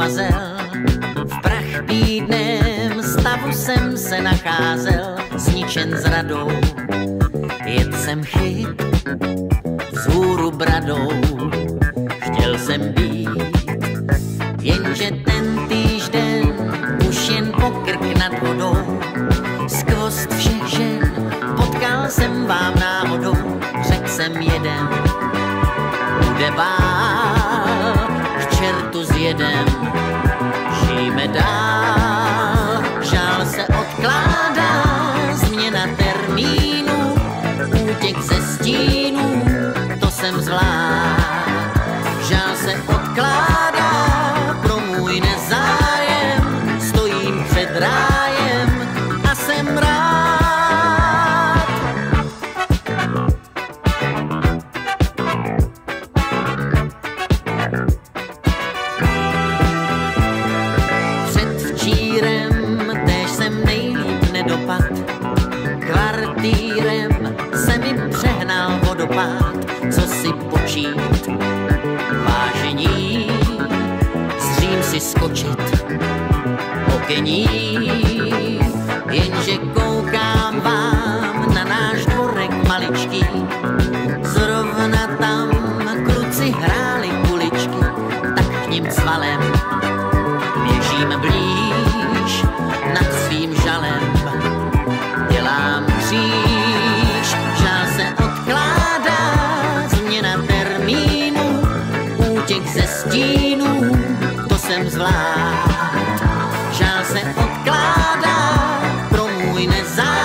mazel. V prachbídném stavu jsem se nacházel, zničen zradou. Jet jsem chyt vzhůru bradou, chtěl jsem být, jenže ten týžden už jen pokrk nad vodou. Skvost všech žen potkal jsem vám náhodou, řekl jsem jeden, bude bál, k čertu s jedem, žijeme dál, žál se odkládá, změna termínu, útěk ze stínu, to jsem zvlád. Žál se odkládá pro můj nezájem, stojím před rájem a jsem rád. Předvčírem též jsem nejlíp nedopad, kvartírem se mi přehnal vodopád, co si počít, vážení, zřím si skočit, okení, jenže koukám vám na náš dvorek maličký, zrovna tam kluci hráli kuličky, tak k nim cvalem běžím blíž nad svým žalem, dělám kříž, žál se odkládá, změna termínu, útěk ze stínu, to jsem zvlád. Žál se odkládá pro můj nezájem,